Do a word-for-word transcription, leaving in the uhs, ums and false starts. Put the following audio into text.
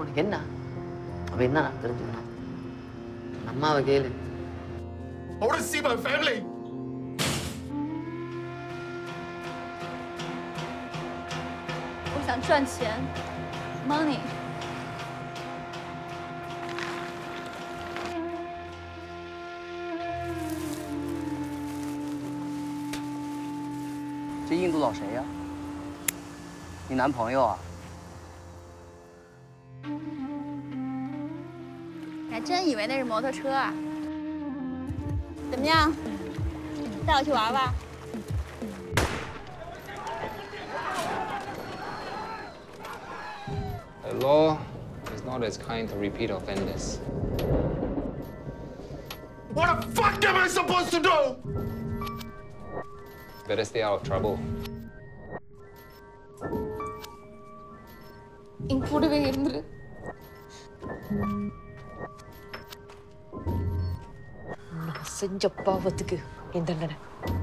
உனக்கு என்ன அவ என்ன தெரிஞ்சுக்கணும் அம்மாவை கேளு. I want to see my family. 我想赚钱 ，money。 这印度佬谁呀？你男朋友啊？ 你还真以为那是摩托车啊？怎么样，带我去玩吧？ The law is not as kind to repeat offenders. What the fuck am I supposed to do? Better stay out of trouble. என் கூடவே இருந்துரு. நான் செஞ்ச பாவத்துக்கு என் தண்டனை.